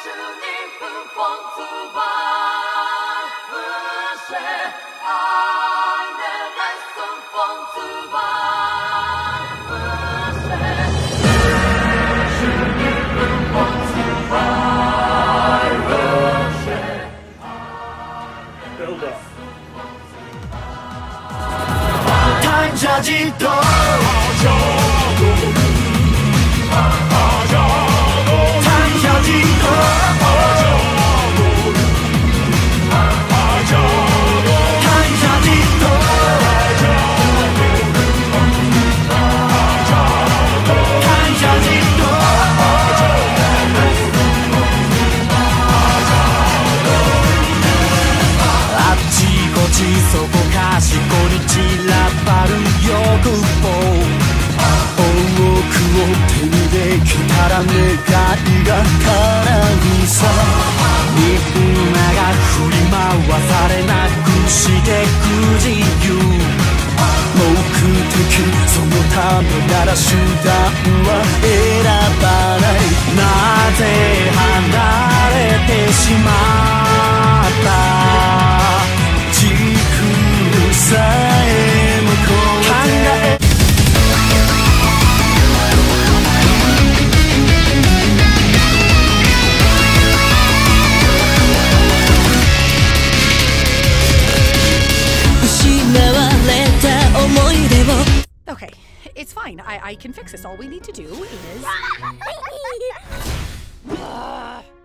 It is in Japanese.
そこかしこに散らばる欲望、多くを手にできたら願いが叶うさ。みんなが振り回されなくしてく自由、目的そのためなら手段は選ばない。なぜ離れてしまったさえも考え失われた思い出を Okay, it's fine. I can fix this. All we need to do is...